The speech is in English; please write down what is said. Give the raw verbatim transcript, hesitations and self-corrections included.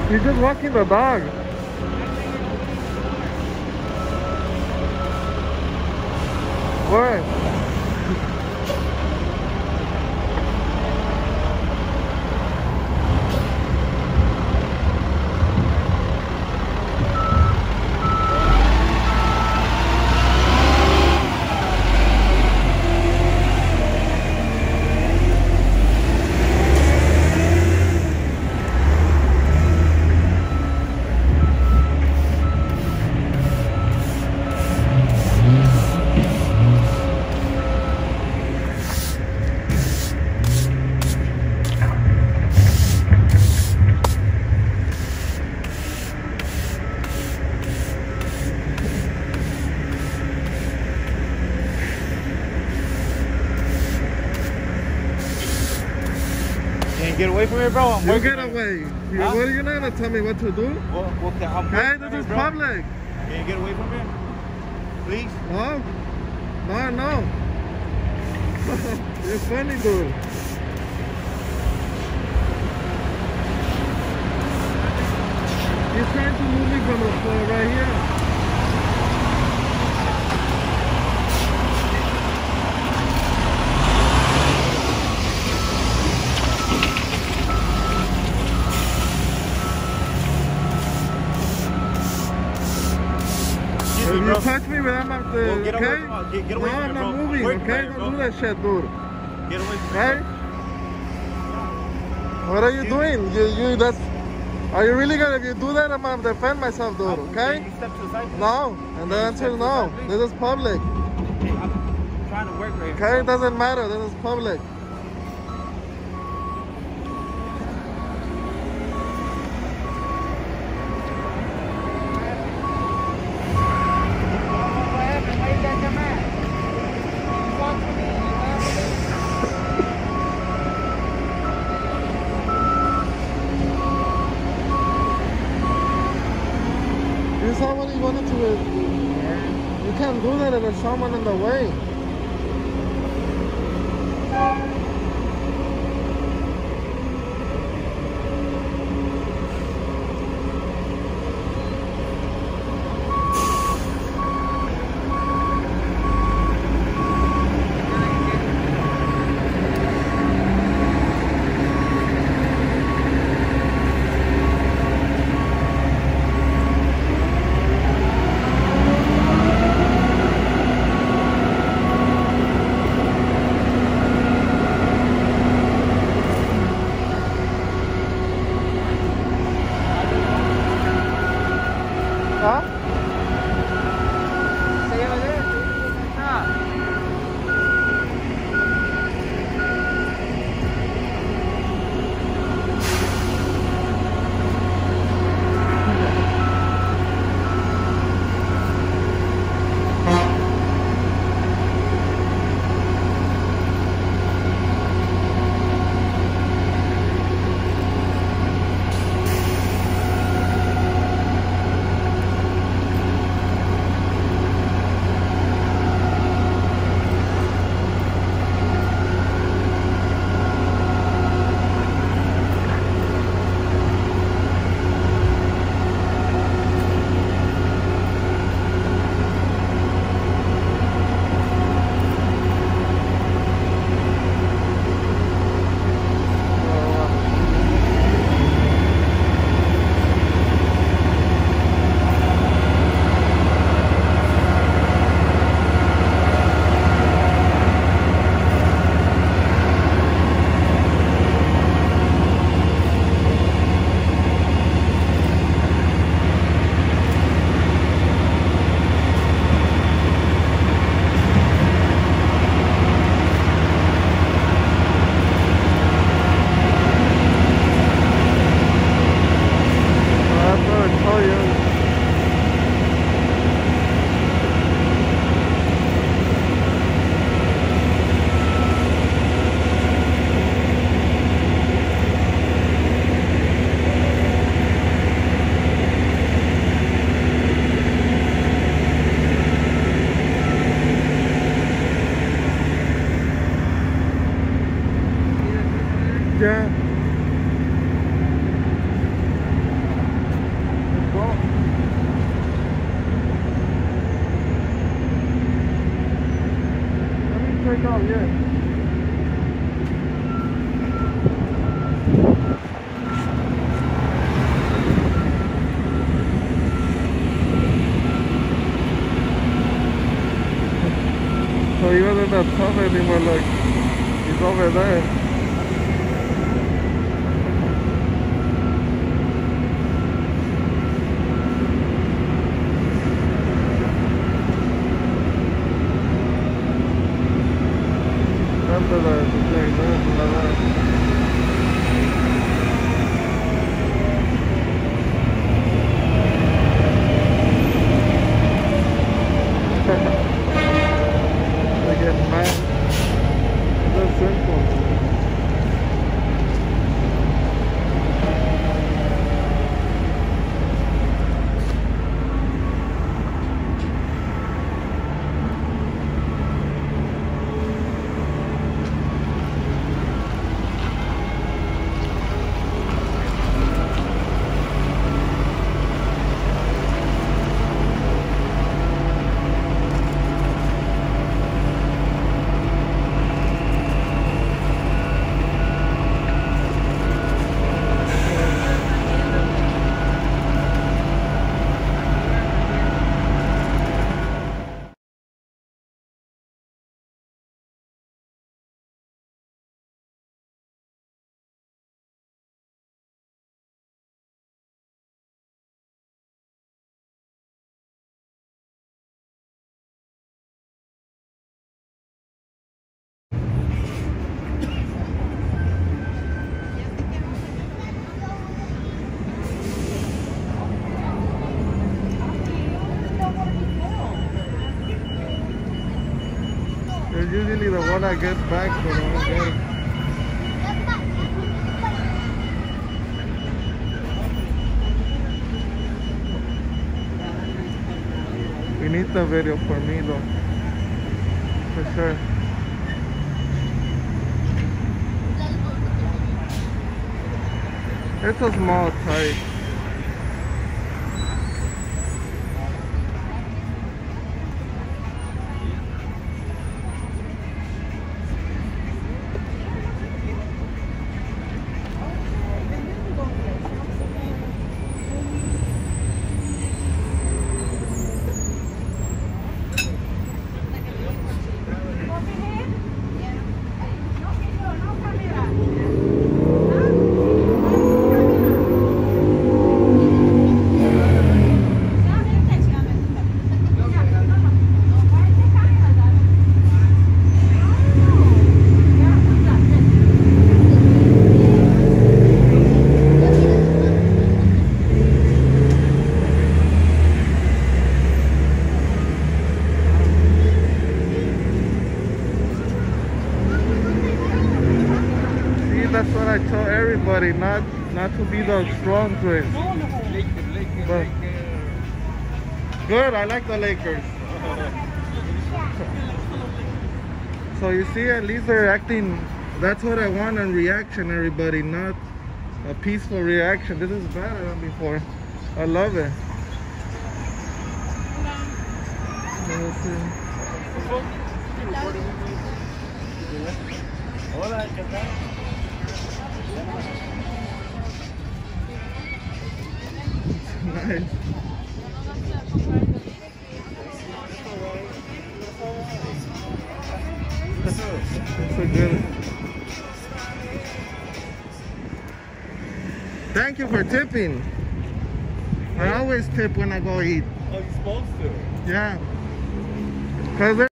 You're just walking the dog. Where? Get away from me, bro. I'm you get away. You, huh? What are you not gonna tell me what to do? Well, okay, I'm hey, this is bro. public. Can you get away from me? Please? No. No, no. You're funny, dude. He's trying to move me from the floor right here. If you touch me without my, uh, well, get okay? Away from, get, get away no, from I'm me, not bro. moving, I'm okay? Don't do that shit, dude. Get away from okay? me. What are you Excuse doing? You, you, that's, are you really gonna, if you do that, I'm gonna defend myself, dude, I'm, okay? You step to the side, no, and the answer is no. Side, this is public. Hey, I'm trying to work right here. Okay, it doesn't matter, this is public. You saw what he wanted to do. You can't do that if there's someone in the way. here. So he wasn't that tough anymore, like he's over there. Tanto la, la, la, la. Again, man, that's simple. They're usually the one that gets back, but I don't get it. We need the video for me though, for sure. It's a small type. That's what I tell everybody, not not to be the strong twins. But good, I like the Lakers. So you see, at least they're acting. That's what I want in reaction, everybody, not a peaceful reaction. This is better than before. I love it. Let's see. Hola, ¿qué tal? Nice. That's so good. Thank you for tipping. I always tip when I go eat. Oh, you're supposed to. Yeah. Cause